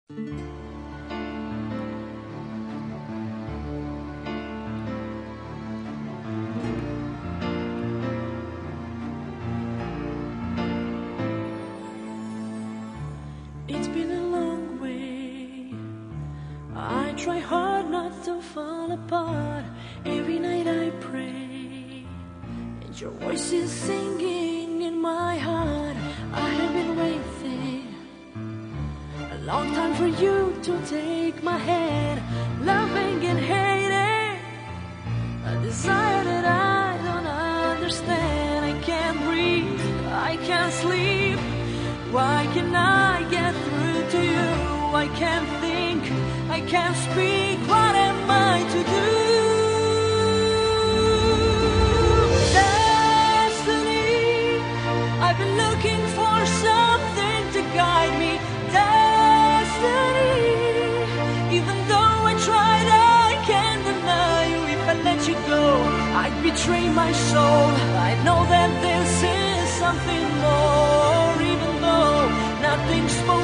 It's been a long way. I try hard not to fall apart. Every night I pray, and your voice is singing in my heart. I have been waiting a long time for you to take my hand, loving and hating, a desire that I don't understand. I can't breathe, I can't sleep. Why can I get through to you? I can't think, I can't speak. What am I to do? Destiny, I've been looking for something to guide me. Destiny, even though I tried, I can't deny you. If I let you go, I'd betray my soul. I know that this is something more, even though nothing's spoken.